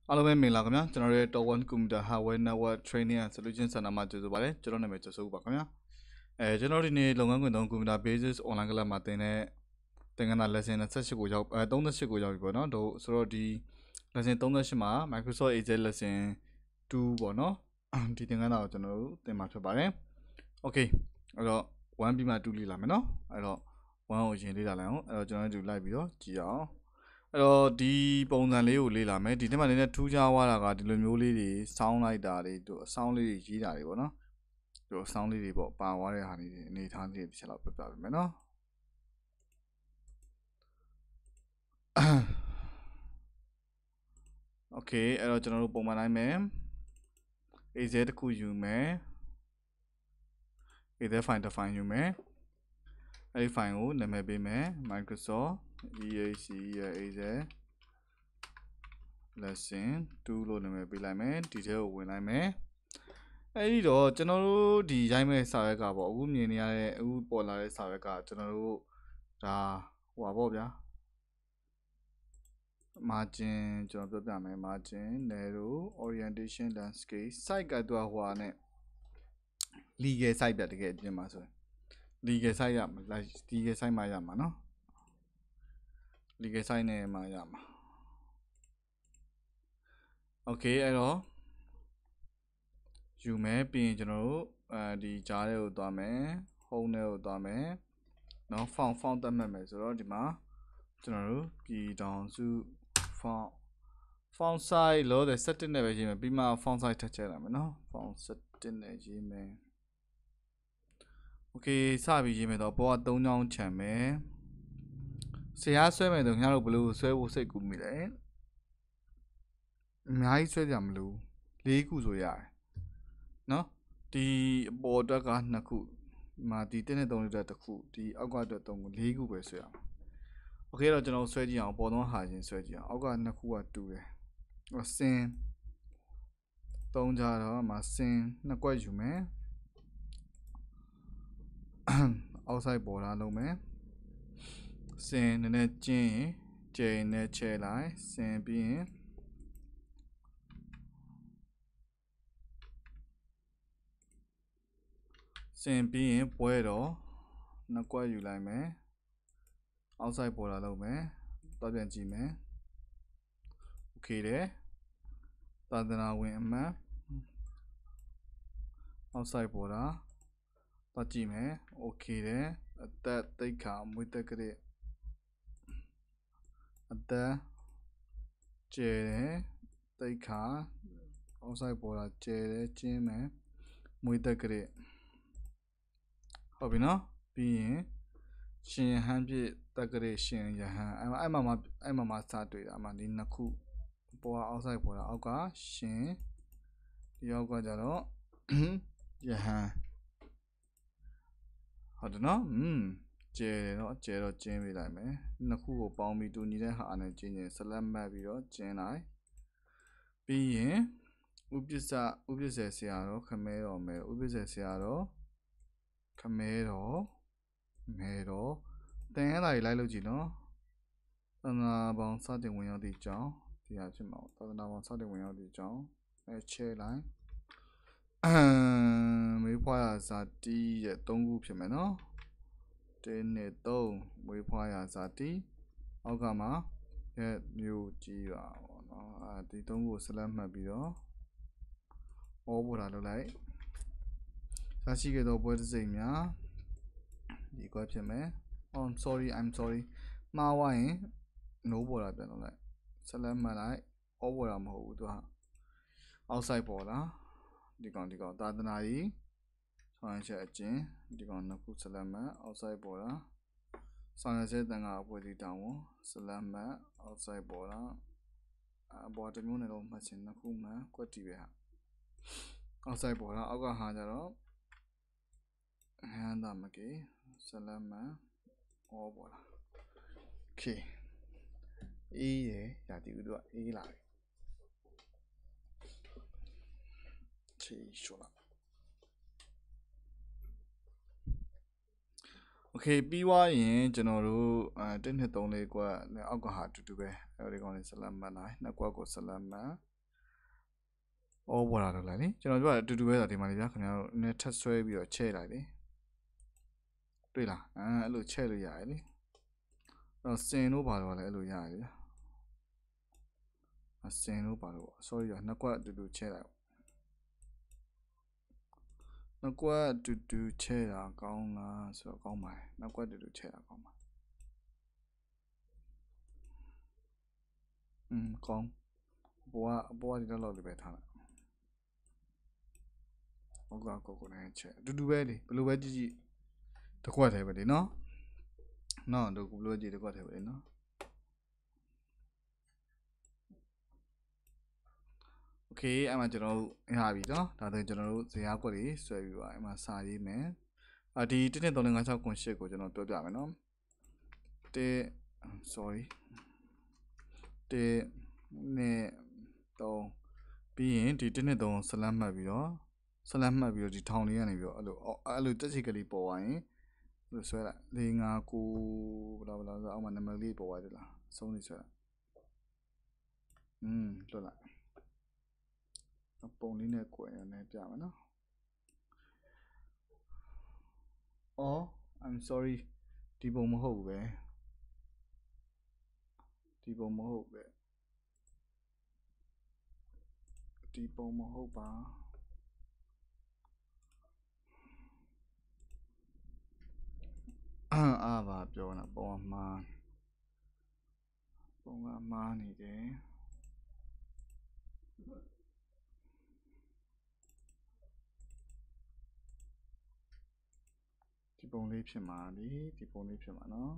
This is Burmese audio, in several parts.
အားလုံးပဲမင်္ဂလာခင်ဗျာကျွန်တော်တို့ရဲ့ Top 1 Computer Hardware Network Training and Solution Center မှာကြိုဆိုပါရစေကျွန်တော်နာမည်ကျော်စိုးပါခင်ဗျာကျွန်တော်ဒီနေ့လုပ်ငန်းခွင်သုံး Computer Basis Online Class မှာသင်တဲ့သင်ခန်းစာ lesson 28ကိုရောက်38ကိုရောက်ပြီပေါ့နော်တို့ဆိုတော့ဒီ lesson 38မှာ Microsoft Excel lesson 2ပေါ့နော်ဒီသင်ခန်းစာကိုကျွန်တော်တို့သင်မှာဖြစ်ပါတယ် Okay အဲ့တော့1ပြီးမှ2လေ့လာမယ်နော်အဲ့တော့1ကိုရင်လေ့လာလိုက်အောင်အဲ့တော့ကျွန်တော်တို့လိုက်ပြီးတော့ကြည့်အောင်အဲ့တော့ဒီပုံစံလေးကိုလေ့လာမယ်ဒီထဲမှာလည်းထူးခြားသွားတာကဒီလိုမျိုးလေးတွေစောင်းလိုက်တာတွေတို့အဆောင်းလေးတွေရေးတာတွေပေါ့နော်တို့အဆောင်းလေးတွေပေါ့ပါသွားတဲ့ဟာတွေအနေထားလေးတွေတစ်ချက်လောက်ပြပြပေးမယ်နော်โอเคအဲ့တော့ကျွန်တော်တို့ပုံမှန်တိုင်းမယ် Excel တစ်ခုယူမယ် Excel file တစ် file ယူမယ်အဲ့ဒီ file ကိုနာမည်ပေးမယ် Microsoft Excel lesson 2လို့နာမည်ပေးလိုက်မယ်ဒီထဲကိုဝင်လိုက်မယ်အဲ့ဒီတော့ကျွန်တော်တို့ဒီရိုက်မဲ့စာရွက်ကပေါ့အခုမြင်နေရတဲ့အခုပေါ်လာတဲ့စာရွက်ကကျွန်တော်တို့ဒါဟိုပါပေါ့ဗျာ margin ကျွန်တော်ပြောပြမယ် margin narrow orientation landscape site ကတော့ဟိုဟာနဲ့ legal site ပြတကယ်ပြင်မှာဆိုရင် legal site ရမှာ legal site မှာရမှာနော် legal site နဲ့မှာရမှာ okay အဲ့တော့ယူမယ်ပြီးရင်ကျွန်တော်တို့ဒီကြားထဲကိုသွားမယ် home ထဲကိုသွားမယ်နော် font သတ်မှတ်မယ်ဆိုတော့ဒီမှာကျွန်တော်တို့ပြည်ထောင်စု font size လို့တဲ့17နဲ့ပဲရေးမယ်ပြီးမှ font size ထပ်ချက်လိုက်မယ်နော် font 17နဲ့ရေးမယ် okay စပြီးရေးမယ်တော့ပေါ်က3ချောင်းချန်မယ်ဆရာဆွဲမယ်ဆိုခင်ဗျားတို့ဘယ်လိုဆွဲဖို့စိတ်ကူးမိလဲအများကြီးဆွဲကြမလို့4ခုဆိုရတယ်နော်ဒီအပေါ်အတွက်က2ခုမှာဒီ1နဲ့3အတွက်တစ်ခုဒီအောက်ကအတွက်3ခု4ခုပဲဆွဲရမှာโอเคတော့ကျွန်တော်ဆွဲကြည့်အောင်ပေါ်တော့ဟာချင်းဆွဲကြည့်အောင်အောက်က2ခုကတူတယ်စင်3ကြတော့မှာစင်2ကွက်ယူမယ်အောက်ဆိုင်ပေါ်လာလုံးမယ်စင်နည်းနည်းကျင်းရင်ကျယ်နဲ့ချဲလိုက်စင်ပြီးရင်စင်ပြီးရင်ပွဲတော့2ကွက်ယူလိုက်မယ်အောက်ဆိုင်ပေါ်လာလုံးမယ်တော့ပြန်ကြည့်မယ်โอเคတယ်သာသနာဝင်အမှန်အောက်ဆိုင်ပေါ်လာတော့ကြည့်မယ်โอเคတယ်အသက်သိက္ခာမွေးတက်ကလေးအသက်ကျဲတယ်သိက္ခာအောက်ဆိုင်ပေါ်လာကျဲတယ်ကျင်းမယ်မွေးတက်ကလေးဟုတ်ပြီနော်ပြီးရင်ရှင်ယဟန်ပြည့်တက်ကလေးရှင်ယဟန်အဲ့မှာစတွေ့တာအမှဒီနှစ်ခုပေါ်အောက်ဆိုင်ပေါ်လာအောက်ကရှင်ဒီအောက်ကကြတော့ယဟန်ဟုတ်တယ်နော်ကျဲတယ်နော်ကျဲတော့ကျင်းပေးလိုက်မယ်နှစ်ခုကိုပေါင်းပြီးတူညီတဲ့ဟာနဲ့ကျင်းရင်ဆက်လက်မှတ်ပြီးတော့ကျင်းလိုက်ပြီးရင်ဥပ္ပစ္စေဆရာတော်ခမဲတော်မဲဥပ္ပစ္စေဆရာတော်ခမဲတော်မဲတော်တန်ရတာကြီးလိုက်လို့ကြည့်နော်သန္တာပေါင်းစတင်ဝင်ရောက်သည့်ကြောင်းဒီဟာဖြစ်မှာသန္တာပေါင်းစတင်ဝင်ရောက်သည့်ကြောင်းချဲလိုက်မေးဖွားရာဇာတိရဲ့3ခုဖြစ်မယ်နော်1နဲ့3မွေးဖွားရာဇာတိအောက်ကမှာရဲ့မျိုးကြီးပါပေါ့နော်ဒီ3ခုကိုဆက်လက်မှတ်ပြီးတော့ဩဘောတာလုပ်လိုက်စာရှိခဲ့သောပွဲတစ်စိမ့်များဒီကွက်ဖြစ်မယ် I'm sorry မှားဝိုင်းရင် no ပေါ်တာပြန်လုပ်လိုက်ဆက်လက်မှတ်လိုက်ဩဘောတာမဟုတ်ဘူးသူက outside ပေါ်တာဒီကောင်သာသနာကြီးဆောင်ရွက်ချက်အကျဉ်းဒီကောင်နှစ်ခုဆက်လက်မှတ် outside ပေါ်တာဆောင်ရွက်ချက်တန်ခါအဖွဲ့အစည်းတောင်းဝန်ဆက်လက်မှတ် outside ပေါ်တာပေါ်တစ်မျိုးနဲ့တော့မှတ်ချင်းနှစ်ခုမှကွက်တီပဲဟာ outside ပေါ်တာအောက်ကဟာကြတော့ဟန်တာမကေဆက်လက်မှတ်ဩပေါ်တာ okay အေးရရာတီဦးတို့ကအေးလာပြီချီရှိုးလာโอเคပြီးွားရင်ကျွန်တော်တို့1 2 3 4ကွက်နဲ့အောက်ကဟာတူတူပဲအဲဒီကောင်လေးဆက်လက်မှတ်လိုက်နှစ်ကွက်ကိုဆက်လက်မှတ်အော်ပေါ်လာတော့လိုက်လေကျွန်တော်ပြောတာအတူတူပဲဆိုတာဒီမှာလေဗျာခင်ဗျားတို့နည်းထပ်ဆွဲပြီးတော့ချဲ့လိုက်လေတွေ့လားအဲ့လိုချဲ့လို့ရတယ်လေတော့စင်တို့ဘာလို့လဲအဲ့လိုရတယ်ဗျာစင်တို့ဘာလို့ sorry ရနှစ်ကွက်အတူတူချဲ့လိုက်နှစ်ကွက်အတူတူချဲ့တာကောင်းလားဆိုတော့ကောင်းပါတယ်နှစ်ကွက်အတူတူချဲ့တာကောင်းပါကောင်းဘောကဒီလောက်လေးပဲထားလိုက်ဟုတ်ကကိုနဲ့ချဲ့အတူတူပဲလေဘယ်လိုပဲကြည့်ကြည့်တစ်ခွက်ထဲပဲလေနော်တို့ဘယ်လိုကြည့်တစ်ခွက်ထဲပဲလေနော်โอเคအဲ့မှာကျွန်တော်တို့ရပြီเนาะဒါဆိုရင်ကျွန်တော်တို့ဇယားကွက်တွေဆွဲပြီးပါအဲ့မှာစာရေးမယ်ဒီ1.356.8ကိုကျွန်တော်ပြောပြမယ်เนาะsorry 1.3ပြီးရင်ဒီ1.3ဆလတ်မှတ်ပြီးတော့ဒီထောင်လေးကနေပြီးတော့အဲ့လိုတက်ချိတ်ကလေးပေါ်သွားရင်လို့ဆွဲလိုက်4 5 9ဘလာဆိုအောက်မှာနံပါတ်လေးပေါ်သွားတယ်လားအဆုံးလေးဆွဲလိုက်လွတ်လိုက်ပုံလေးနဲ့ကိုယ်ရနေပြမယ်နော်အော် I'm sorry ဒီပုံမဟုတ်ဘူးပဲဒီပုံမဟုတ်ပါဘာပြောနေတာပုံကမှားနေတယ်ဒီပုံလေးဖြစ်မှာလေဒီပုံလေးဖြစ်မှာနော်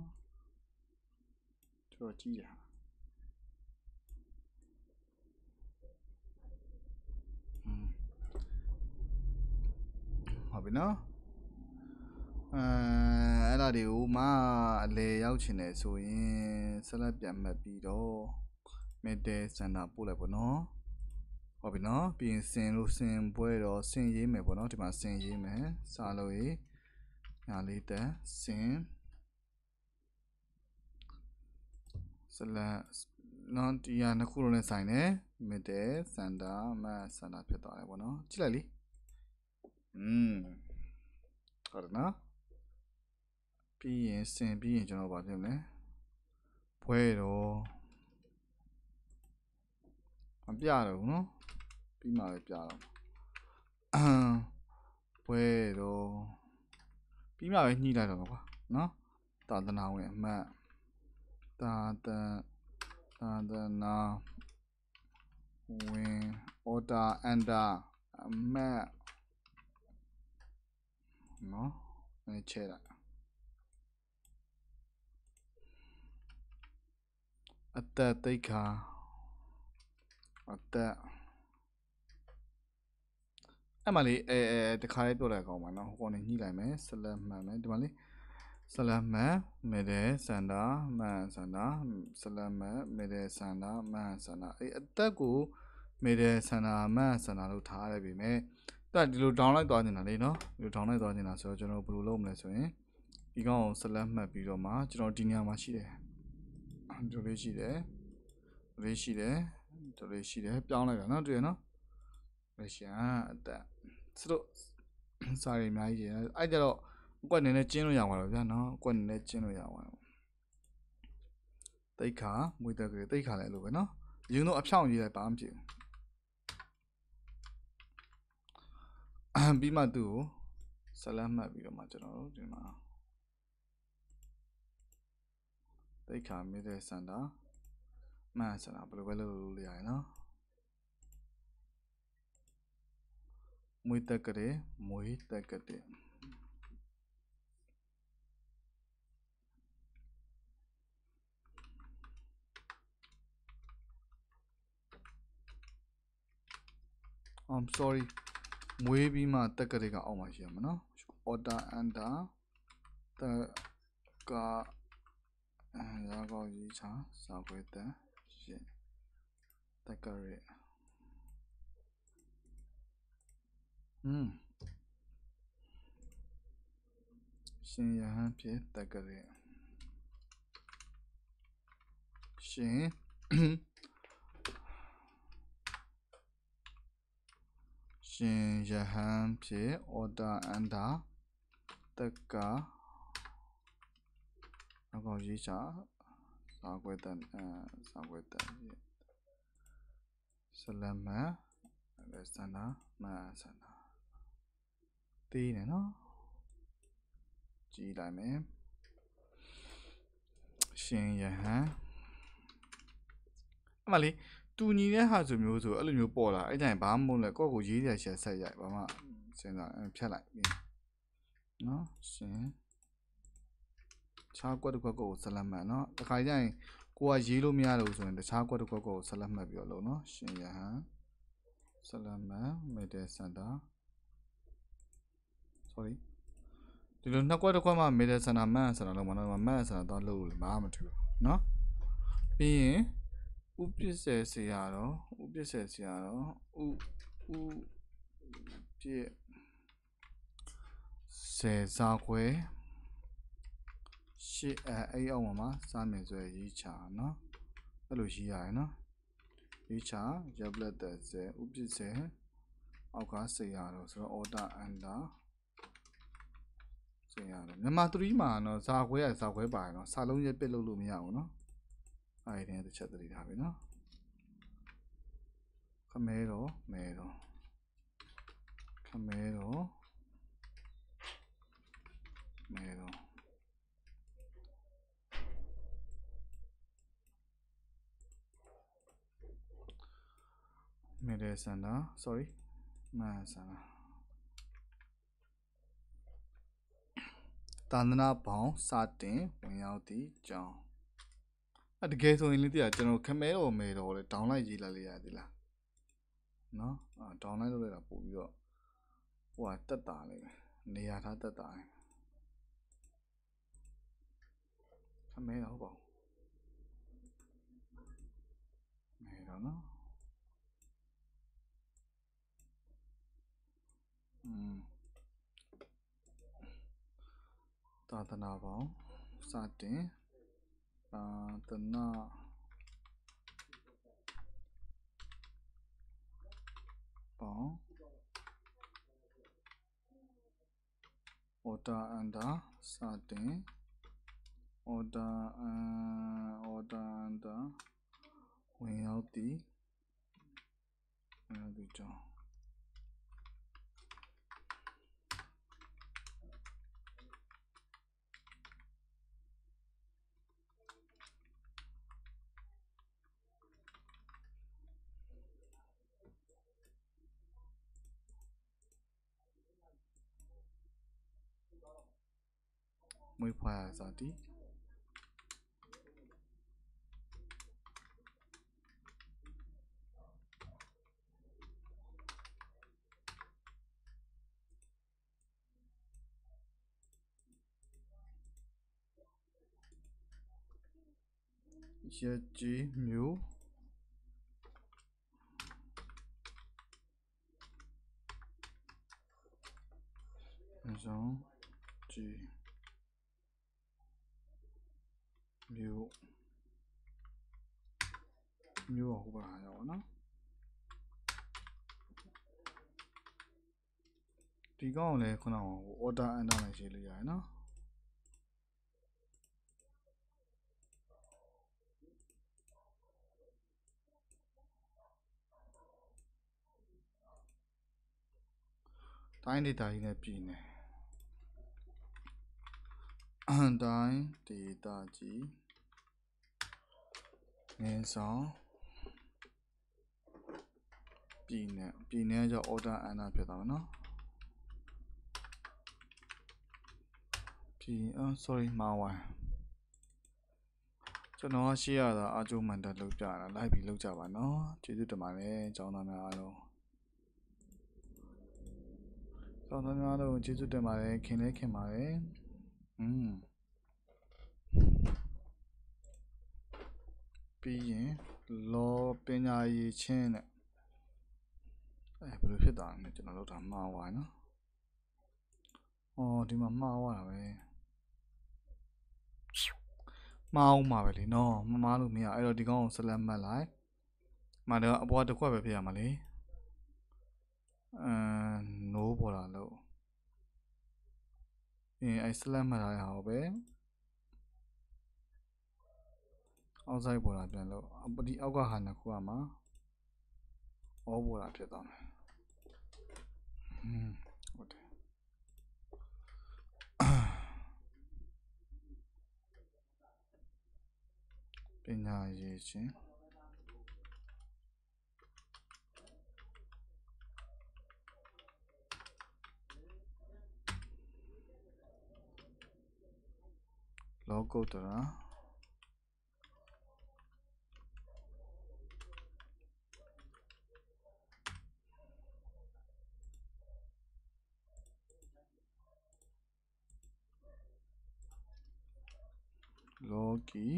တော်ကြည့်ရဟုတ်ပြီနော်အဲ့ဒါတွေကိုမှအလေရောက်ချင်တယ်ဆိုရင်ဆက်လက်ပြန်မှတ်ပြီးတော့ middle center ပို့လိုက်ပေါ့နော်ဟုတ်ပြီနော်ပြီးရင်စင်ပွဲတော့စင်ရေးမယ်ပေါ့နော်ဒီမှာစင်ရေးမယ်စာလို့ရေးညာလေးတက်စင်ဆလတ်နော်ဒီဟာနှစ်ခုလုံးနဲ့ဆိုင်တယ် middle center မ center ဖြစ်သွားတယ်ပေါ့နော်ကြည့်လိုက်လေဟုတ်တယ်နော်ပြီးရင်စင်ပြီးရင်ကျွန်တော်ဗာပြင်မလဲပွဲတော့မပြတော့ဘူးနော်ပြီးမှပဲပြတော့ပွဲတော့ပြီးမှပဲညှိလိုက်တော့ကွာနော်သာသနာဝင်အမှတ်သာသနာဝင် order under အမှတ်နော်ချဲလိုက်အသက်သိက္ခာအသက်အဲ့မှာလေတခါလေးပြောလိုက်ကောင်းပါနော်ဟိုကောင်နေညှိလိုက်မယ်ဆလတ်မှန်မယ်ဒီမှာလေဆလတ်မှန်မြေတဲ့စန္ဒာမှန်စန္ဒာဆလတ်မှန်မြေတဲ့စန္ဒာမှန်စန္ဒာအသက်ကိုမြေတဲ့စန္ဒာမှန်စန္ဒာလို့ထားရပြီမယ်တက်ဒီလို download သွားနေတာလေနော်ဒီလို download သွားနေတာဆိုတော့ကျွန်တော်ဘယ်လိုလုပ်မလဲဆိုရင်ဒီကောင်ကိုဆလတ်မှတ်ပြီးတော့မှကျွန်တော်ဒီနေရာမှာရှိတယ်ဒီလေးရှိတယ်ပြောင်းလိုက်တာနော်တွေ့ရနော်ရှန်အသက်စတို့စာရီအများကြီးအဲ့ကြတော့အကွက်နည်းနည်းကျင်းလို့ရမှာတော့ဗျာနော်အကွက်နည်းနည်းကျင်းလို့ရမှာတိတ်ခါမွေးတက်ကလေးတိတ်ခါလည်းအဲ့လိုပဲနော်ယူတော့အဖြောင်းရေးလိုက်ပါမဖြစ်ဘူးပြီးမှသူ့ကိုဆလတ်မှတ်ပြီးတော့မှကျွန်တော်တို့ဒီမှာတိတ်ခါမြေတဲ့စန္ဒာမှန်စန္ဒာဘယ်လိုပဲလုပ်လို့ရရနော်မွေးတက်ကလေးI'm sorry မွေးပြီးမှတက်ကလေးကအောက်မှာရှိရမှာနော် order under တက်ကရာကောက်ရေးချစာခွဲတက်ရှင်တက်ကလေးရှင်ရဟန်းဖြစ်တက်ကလေးရှင်ရှင်ယဟန်ဖြင့်အော်တာအန်တာတက်ကနောက်ကောင်ရေးချစာခွဲတန်ဆလမန်လက်စနာမန်စနာတီးနေနော်ကြည့်လိုက်မယ်ရှင်ယဟန်အမလေးတူညီတဲ့ဟာဆိုမျိုးဆိုအဲ့လိုမျိုးပေါ်လာအဲ့တိုင်းဘာမှမဟုတ်လဲကိုယ့်ကိုရေးရချက်ဆက်ရိုက်ဘာမှစဉ်းစားဖြတ်လိုက်နော်ရှင်ခြားကွက်တစ်ခွက်ကိုဆလတ်မှတ်နော်တခါကျရင်ကိုကရေးလို့မရလို့ဆိုရင်တခြားကွက်တစ်ခွက်ကိုဆလတ်မှတ်ပြီးတော့လို့နော်ရှင်ယဟန်ဆလတ်မှတ်မီဒီစင်တာ sorry ဒီလိုနှစ်ကွက်တစ်ခွက်မှမီဒီစင်တာမှန်စင်တာလုံးမနော်မှန်စင်တာတော့လို့ဘာမှမထူနော်ပြီးရင်ဥပစ္စေဆရာတော့ဥပစ္စေဆရာတော့ဥပြည့်စေစာခွဲရှေ့အဲ့အောက်မှာစာမြင်ဆွဲရေးချနော်အဲ့လိုရေးရတယ်နော်ရေးချရပ်လက်တဲ့စေဥပစ္စေအောက်ကဆရာတော့ဆိုတော့ order under ဆရာတော့မြန်မာ3မှာနော်စာခွဲရစာခွဲပါတယ်နော်စာလုံးရက်ပစ်လို့မရဘူးနော်အဲ့ဒီတစ်ချက်သတိထားပြီနော်ခမဲတော့မဲတော့ခမဲတော့မဲတော့မဲတဲ့စန္ဒာ sorry မန်စန္ဒာတန္တနာပေါင်းစတင်ဝင်ရောက်သည့်ကြောင်းတကယ်ဆိုရင်လည်းတရားကျွန်တော်ခမဲတော့မဲတော့လေ down လိုက်ရေးလိုက်လေရသေးလားနော်down လိုက်လုပ်လိုက်တာပို့ပြီးတော့ဟိုကတက်တာလေနေရာထားတက်တာခမဲတော့ပေါ့မဲတော့နော်သာသနာပေါင်းစတင်သာသနာပေါင်း order under စတင် order under ဝင်ရောက်သည့်ကြောင်းမွေးဖွားရစာတီရကြီးမျိုးဆောင်ကြီးမျိုးဟုတ်ပါရောနော်ဒီကောင်လည်းခုနက order under နဲ့ရေးလို့ရတယ်နော်တိုင်းဒေတာကြီးနဲ့ပြည်နေတိုင်းဒေတာကြီးငင်းဆောင်ပြည်နေကြောင့် order under ဖြစ်သွားမှာနော်sorry မှာဝိုင်းကျွန်တော်ရှေ့ရတာအကျိုးမှန်တက်လောက်ကြတာလိုက်ပြီးလောက်ကြပါနော်ကျေးဇူးတင်ပါတယ်ကျောင်းသားများအားလုံးကျေးဇူးတင်ပါတယ်ခင်လဲခင်ပါတယ်ပြီးရင်လောပညာရေးချင်းနဲ့ဘယ်လိုဖြစ်တာလဲကျွန်တော်လောက်တာမှားသွားနော်ဒီမှာမှားသွားတာပဲမှားအောင်မှာပဲလေနော်မမှားလို့မရအဲ့တော့ဒီကောင်ကိုဆက်လက်မှတ်လိုက်မှတော့အပေါ်တစ်ခွက်ပဲဖြစ်ရမှာလေနိုးပေါ်လာလို့အဲ့စလတ်မှတ်ထားတဲ့ဟာကိုပဲအောက်ဆိုင်ပေါ်လာပြန်လို့ဒီအောက်ကဟာနှစ်ခုကမှာအောပေါ်လာဖြစ်သွားမယ်ဟုတ်တယ်ပညာရေးချင်းလောကုတ္တရာလောကီ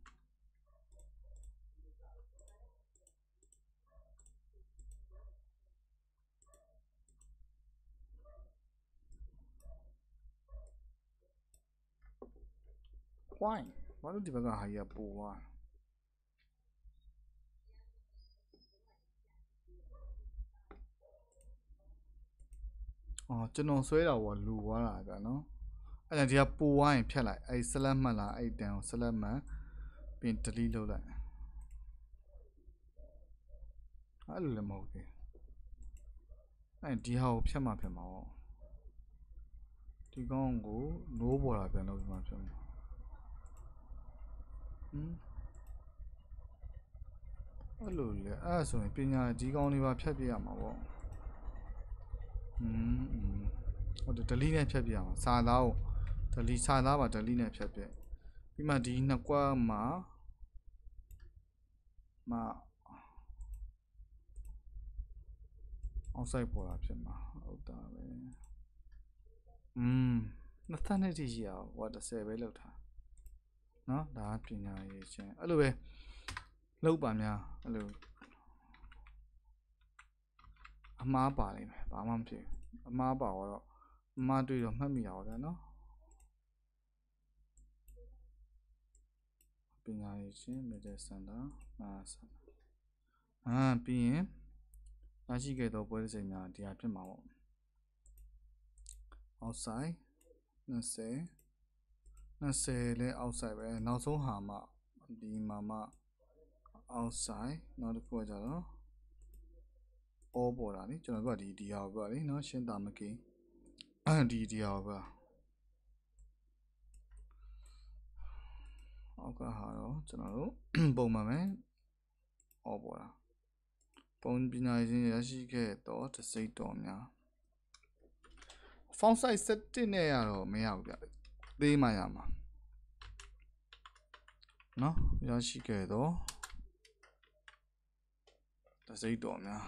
ဝိုင်းဘာလို့ဒီဘက်ကဟာကြီးကပိုသွားကျွန်တော်ဆွဲတာပေါ့လူသွားတာကနော်အဲ့ဒါဒီကပိုသွားရင်ဖြတ်လိုက်အဲ့ဆလတ်မှတ်လာအဲ့တန်ကိုဆလတ်မှတ်ပြီး delete လုပ်လိုက်အဲ့လိုလည်းမဟုတ်သေးအဲ့ဒီဟာကိုဖြတ်မှဖြစ်မှာပေါ့ဒီကောင်းကိုနိုးပေါ်လာပြန်လုပ်ပြီးမှဖြစ်မှာအဲ့လိုလေအဲ့ဆိုရင်ပညာဒီကောင်းလေးပါဖြတ်ပြရမှာပေါ့ဟုတ်တယ် delete နဲ့ဖြတ်ပြရမှာစာသားကို delete စာသားပါ delete နဲ့ဖြတ်ပြပြီးမှဒီနှစ်ကွက်မှာအောက်ဆိုင်ပေါ်လာဖြစ်မှာဟုတ်တာပဲ22တိရှိအောင်ဟို30ပဲလောက်ထားနော်ဒါပညာရေးချင်းအဲ့လိုပဲလောက်ပါများအဲ့လိုအမားပါလိမ့်မယ်ဘာမှမဖြစ်အမားပါတော့အမားတွေ့တော့မှတ်မိတာပေါ့ဗျာနော်ပညာရေးချင်း middle center ပြီးရင်ရရှိခဲ့သောပွဲစဉ်များဒီဟာဖြစ်မှာပေါ့ outside 20လဲ outside ပဲနောက်ဆုံးဟာမှဒီမှာမှ outside နောက်တစ်ခုကကြတော့ all ပေါ်တာလေကျွန်တော်ကဒီဟာကိုပြောလေနော်ရှင်းတာမကင်းဒီဟာကိုပြောအောက်ကဟာတော့ကျွန်တော်တို့ပုံမှန်ပဲ all ပေါ်တာပုံပညာရေးရရှိခဲ့တော့တစိမ့်တော်များ font size setting နဲ့ရတော့မရဘူးဗျသေးမှရမှာနော်ရရှိခဲ့တော့တစိမ့်တော်များ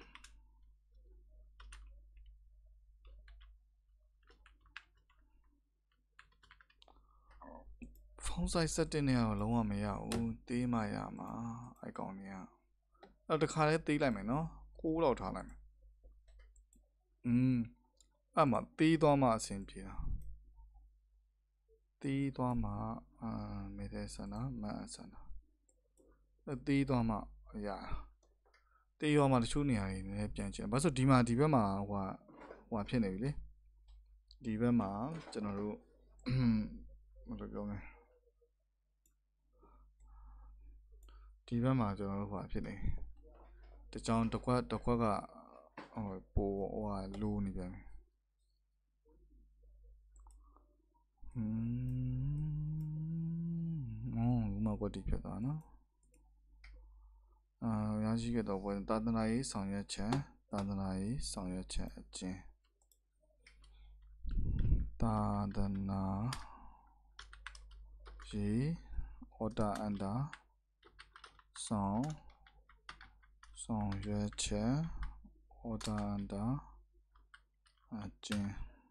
font size setting နဲ့တော့လုံးဝမရဘူးသေးမှရမှာအဲ့ကောင်ကြီးကအဲ့တခါလေးသေးလိုက်မယ်နော်6လောက်ထားလိုက်မယ်အဲ့မှာသေးသွားမှအဆင်ပြေတာသေးသွားမှမေတဲ့ဆန္ဒမန်ဆန္ဒအဲ့သေးသွားမှရသေးရောမှတချို့နေရာတွေနည်းပြန်ချင်ဘာလို့ဒီမှာဒီဘက်မှာဟိုဖြစ်နေပြီလေဒီဘက်မှာကျွန်တော်တို့ဘယ်လိုပြောမလဲဒီဘက်မှာကျွန်တော်တို့ဖြစ်နေတကြောင်တစ်ခွက်ကပိုလိုနေပြန်ပြီဥမာကွက်တီဖြစ်သွားနော်ရရှိခဲ့တော့သာသနာရေးဆောင်ရွက်ချက်သာသနာရေးဆောင်ရွက်ချက်အကျဉ်းသာသနာရေး order under ဆောင်ရွက်ချက် order under အကျဉ်း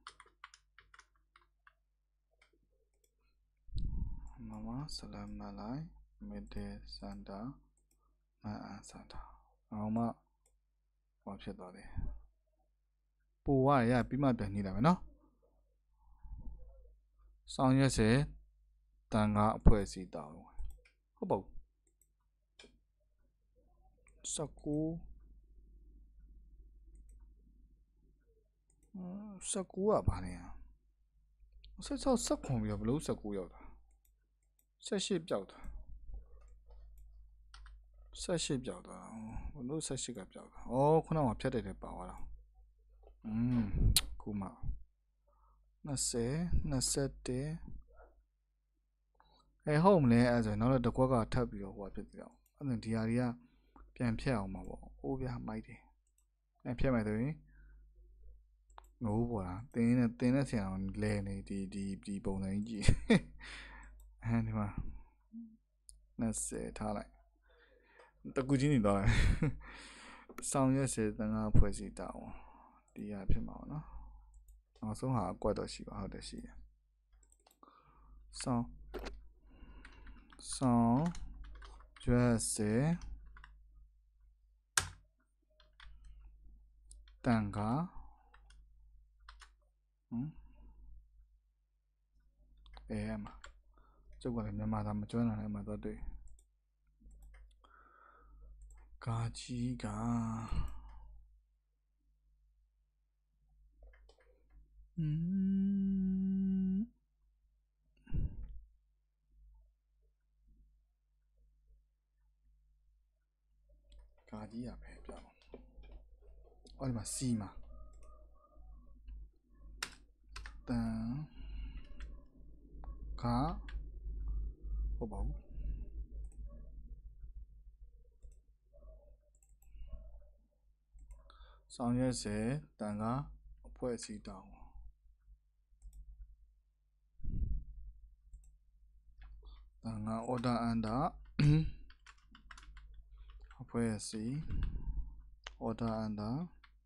မဆလမ်မလိုက် middle center မန်စတာအောင်မှဟောဖြစ်သွားတယ်ပိုရပြီးမှပြန်ညှိလိုက်မယ်နော်ဆောင်ရွက်စေတန်ခါအဖွဲ့အစည်းတာဟုတ်ပါဘူး19 19ကဘာလဲ16 19ပြီးတော့ဘလို့19ရောက်တာ18ပြောက်တာ18ပြောက်တာဘလို့18ကပြောက်တာခုနကဖြတ်တယ်တဲ့ပါသွားတာခုမှ20 21ဟုတ်မလဲအဲ့ဆိုနောက်တော့တစ်ခွက်ကထပ်ပြီးတော့ဟိုဖြစ်တယ်အဲ့ဒါဒီဟာတွေကပြန်ဖြတ်အောင်ပါပေါ့ဗျာမိုက်တယ်ဖြတ်မယ်ဆိုရင်ငိုးပေါ်တာတင်းနဲ့ဆင်အောင်လဲနေဒီပုံစံကြီးကြည့်ဒီမှာ20ထားလိုက်တကူချင်းနေတော့လိုက်ဆောင်ရွက်စေတန်ခါဖွဲ့စည်းတာအောင်ဒီဟာဖြစ်မှာပေါ့နော်နောက်ဆုံးဟာအကွက်တော့ရှိပါဟုတ်တယ်ရှိတယ်ဆောင်ရွက်စေတန်ခါမှာကျုပ်ကလည်းမြန်မာသားမကျွမ်းတာလည်းမှတော့တွေ့ကာကြီးကကာကြီးရပဲပြအောင်ဒီမှာစီမှာတန်ခါဟုတ်ပါဘူးဆောင်ရွက်စေတန်ခါအဖွဲ့အစည်းတောင်းတန်ခါ order under အဖွဲ့အစည်း order under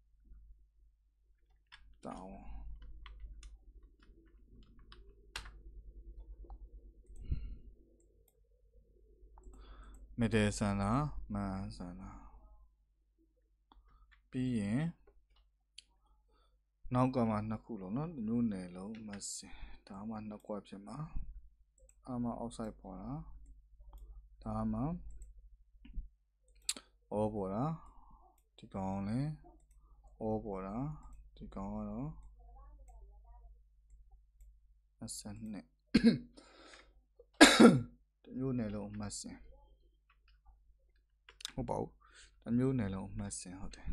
တောင်းမဒေဆန္ဒမန်ဆန္ဒပြီးရင်နောက်ကမှ2ခုလုံးနော်ညနယ်လုံးမစင်ဒါမှ2ခွက်ဖြစ်မှာမှ outside ပေါ်တာဒါမှပေါ်တာဒီကောင်လဲပေါ်တာဒီကောင်ကတော့22ညနယ်လုံးမစင်ဟုတ်ပါဘူးတစ်မျိုးနယ်လုံးမှတ်စင်ဟုတ်တယ်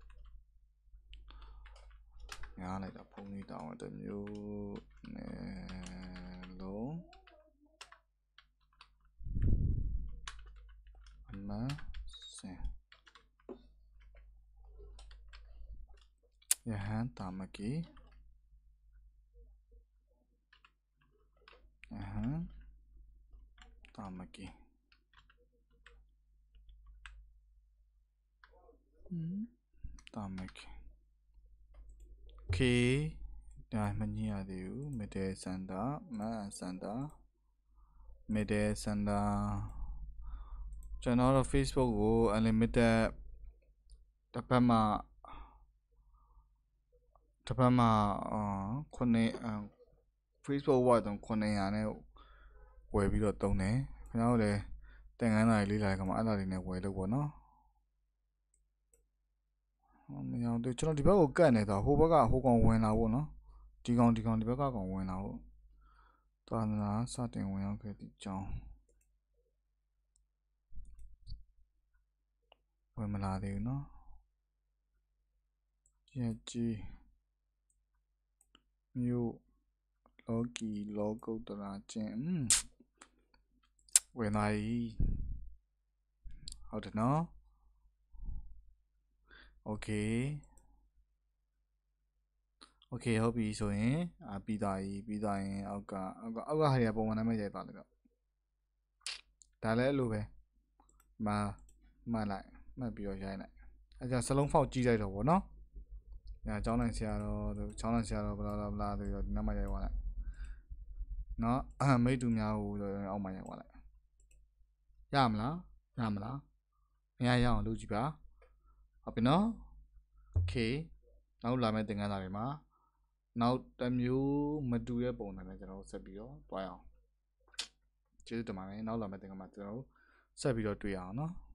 ညားလိုက်တာဖုန်းလေးတောင်းတစ်မျိုးနယ်လုံးမှတ်စင်ယဟန်တာမကီယဟန်တာမကီတာမကီခေဒါမညရသေးဘူးမဒေစန္ဒမန်စန္ဒမဒေစန္ဒကျွန်တော်တို့ Facebook ကို unlimited တစ်ဖက်မှာFacebook ဝါတော့900နဲ့ဝယ်ပြီးတော့တုံးတယ်ခင်ဗျားတို့လည်းတင်ငန်းသားလေးလာကမှအဲ့ဒါလေးနဲ့ဝယ်လို့ပေါ့နော်မရအောင်ကျွန်တော်ဒီဘက်ကိုကတ်နေတာဟိုဘက်ကဟိုကောင်ဝင်လာဖို့နော်ဒီကောင်ဒီဘက်ကကောင်ဝင်လာဖို့သာသနာစတင်ဝင်ရောက်ခဲ့တဲ့အကြောင်းဝင်မလာသေးဘူးနော်ရဲ့ကြီးမြို့လောကီလောကုတ္တရာကျင်းဝင်လာပြီဟုတ်တယ်နော်โอเคဟုတ်ပြီဆိုရင်ပြီးသားရင်အောက်ကဟာရပုံမှန်နာမည်ရိုက်သွားတယ်တော့ဒါလည်းအဲ့လိုပဲမှတ်လိုက်မှတ်ပြီးတော့ရိုက်လိုက်အဲ့ဒါစလုံးဖောက်ကြည့်လိုက်တော့ဗောနော်ညာကျောင်းနိုင်ဆရာတော်ကျောင်းနိုင်ဆရာတော်ဘလာဘလာဆိုတော့ဒီနာမည်ရိုက်သွားလိုက်နော်မိတ်တူများဟိုအောက်မှာရိုက်သွားလိုက်ရမလားမရအောင်လုပ်ကြည့်ပါဟုတ်ပြီနော်โอเคနောက်လာမယ့်သင်ခန်းစာတွေမှာနောက်တစ်မျိုးမတူတဲ့ပုံစံနဲ့ကျွန်တော်ဆက်ပြီးတော့တွားရအောင်ကျေးဇူးတင်ပါတယ်နောက်လာမယ့်သင်ခန်းမှာကျွန်တော်ဆက်ပြီးတော့တွေ့ရအောင်နော်